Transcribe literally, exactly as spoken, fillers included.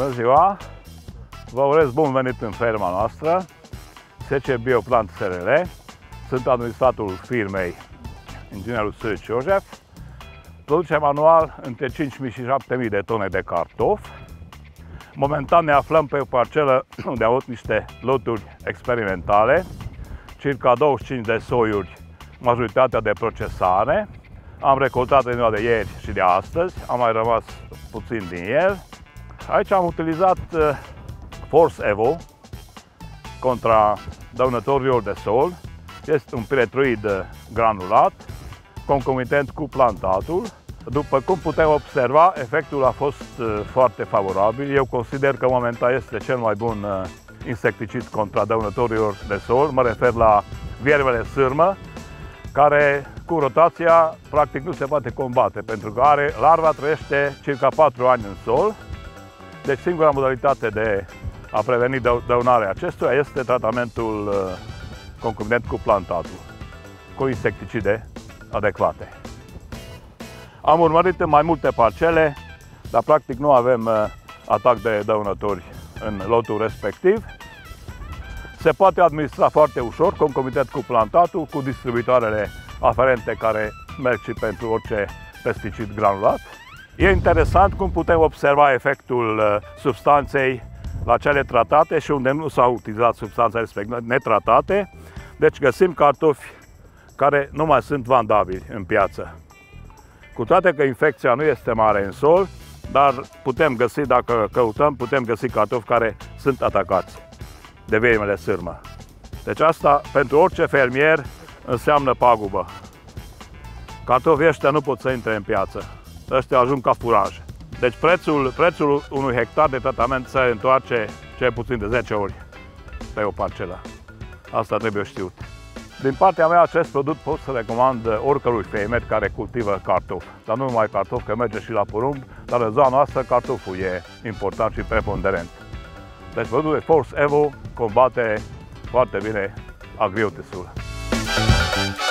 Bună ziua! Vă urez bun venit în ferma noastră, S C Bioplant S R L. Sunt administratorul firmei inginerul Sârci Iosef. Producem anual între cinci mii și șapte mii de tone de cartofi. Momentan ne aflăm pe o parcelă unde am avut niște loturi experimentale, circa douăzeci și cinci de soiuri, majoritatea de procesare. Am recoltat în ziua de ieri și de astăzi, am mai rămas puțin din el. Aici am utilizat Force Evo contra dăunătorilor de sol. Este un piretroid granulat, concomitent cu plantatul. După cum putem observa, efectul a fost foarte favorabil. Eu consider că momentan este cel mai bun insecticid contra dăunătorilor de sol. Mă refer la viermele sârmă, care cu rotația practic nu se poate combate, pentru că are, larva trăiește circa patru ani în sol. Deci singura modalitate de a preveni dăunarea acestuia este tratamentul concomitent cu plantatul, cu insecticide adecvate. Am urmărit în mai multe parcele, dar practic nu avem atac de dăunători în lotul respectiv. Se poate administra foarte ușor, concomitent cu plantatul, cu distribuitoarele aferente care merg și pentru orice pesticid granulat. E interesant cum putem observa efectul substanței la cele tratate și unde nu s-au utilizat substanțele respective netratate. Deci găsim cartofi care nu mai sunt vandabili în piață. Cu toate că infecția nu este mare în sol, dar putem găsi, dacă căutăm, putem găsi cartofi care sunt atacați de viermele sârmă. Deci asta, pentru orice fermier, înseamnă pagubă. Cartofii ăștia nu pot să intre în piață. Ăștia ajung ca furaje. Deci prețul, prețul unui hectar de tratament se întoarce cel puțin de zece ori pe o parcelă. Asta trebuie știut. Din partea mea, acest produs pot să recomand oricărui fermier care cultivă cartofi. Dar nu numai cartofi, că merge și la porumb, dar în zona noastră cartoful e important și preponderent. Deci produsul Force Evo combate foarte bine agriotisul.